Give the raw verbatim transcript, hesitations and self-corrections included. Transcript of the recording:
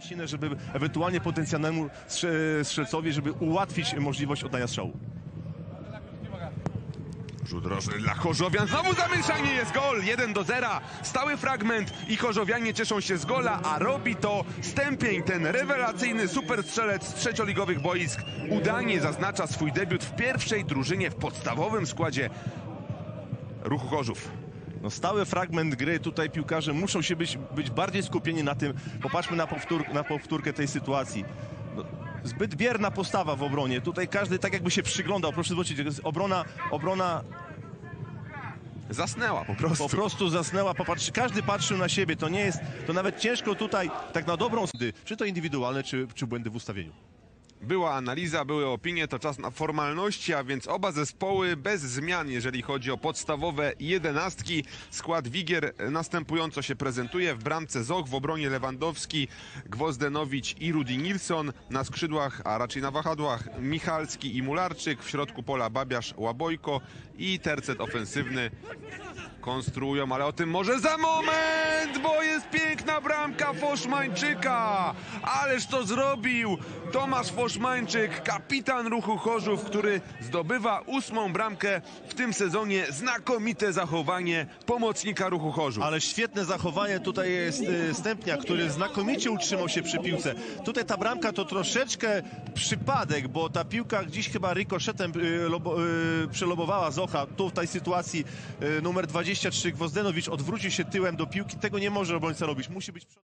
inne, żeby ewentualnie potencjalnemu strzelcowi, żeby ułatwić możliwość oddania strzału. Rzut rożny dla Chorzowian, znowu zamieszanie, jest gol, jeden do zera, stały fragment i Chorzowianie cieszą się z gola, a robi to Stępień, ten rewelacyjny superstrzelec z trzecioligowych boisk. Udanie zaznacza swój debiut w pierwszej drużynie w podstawowym składzie Ruchu Chorzów. No, stały fragment gry, tutaj piłkarze muszą się być, być bardziej skupieni na tym. Popatrzmy na, powtór, na powtórkę tej sytuacji. No, zbyt bierna postawa w obronie. Tutaj każdy tak jakby się przyglądał. Proszę zobaczyć, obrona, obrona zasnęła po prostu. Po prostu zasnęła. Popatrz, każdy patrzył na siebie. To nie jest, to nawet ciężko tutaj tak na dobrą stronę, czy to indywidualne, czy, czy błędy w ustawieniu. Była analiza, były opinie, to czas na formalności, a więc oba zespoły bez zmian, jeżeli chodzi o podstawowe jedenastki. Skład Wigier następująco się prezentuje. W bramce Zoch, w obronie Lewandowski, Gwozdenowicz i Rudi Nilsson. Na skrzydłach, a raczej na wahadłach Michalski i Mularczyk. W środku pola Babiarz, Łabojko i tercet ofensywny. Konstruują, ale o tym może za moment, bo jest piękna bramka Foszmańczyka. Ależ to zrobił Tomasz Foszmańczyk, kapitan Ruchu Chorzów, który zdobywa ósmą bramkę w tym sezonie. Znakomite zachowanie pomocnika Ruchu Chorzów. Ale świetne zachowanie tutaj jest y, Stępnia, który znakomicie utrzymał się przy piłce. Tutaj ta bramka to troszeczkę przypadek, bo ta piłka gdzieś chyba rykoszetem y, lobo, y, przelobowała Zocha. Tu w tej sytuacji y, numer dwadzieścia trzy Gwozdenowicz odwrócił się tyłem do piłki. Tego nie może obrońca robić. Musi być